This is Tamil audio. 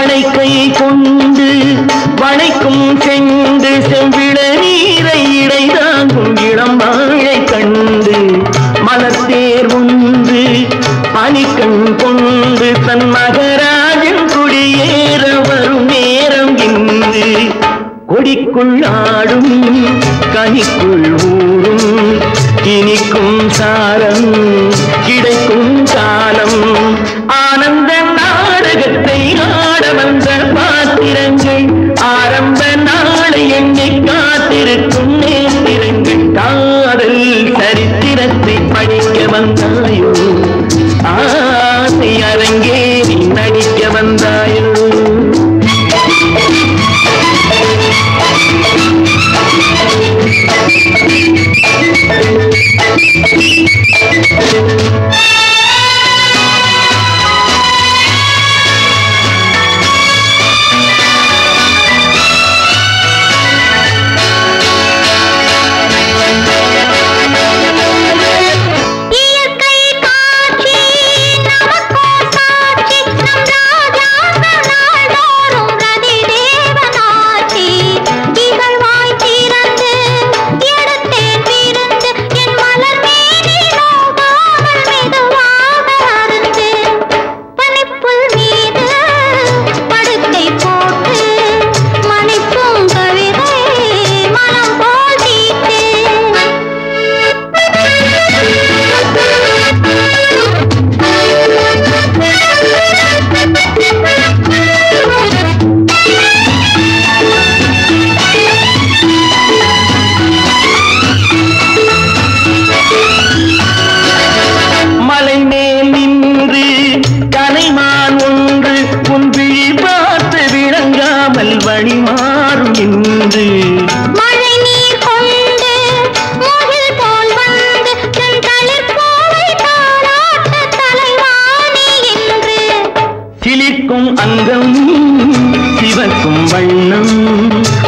வளைக்கை கொண்டு வளைக்கும் செண்டு செம்பிள நீரை இடைதாங்கும் இளம் வாழை கண்டு மலத்தேர் ஒன்று பனிக்கண் கொண்டு தன் மகராஜன் குடியேற வரும் நேரம் இன்று கொடிக்குள் ஆடும் கனிக்குள் ஊரும் இனிக்கும் சாரம் கிடைக்கும் காலம் ஆனந்த நாடகத்தை ஆட வந்த பாத்திரங்கள் ஆரம்ப நாளை எண்ணி காத்திருக்கும் நேத்திரங்கள் காதல் சரித்திரத்தை படிக்க வந்தாயோ ஆசை அரங்கே நீ நடிக்க வந்தாயோ அங்கம் சிவக்கும் வண்ணம்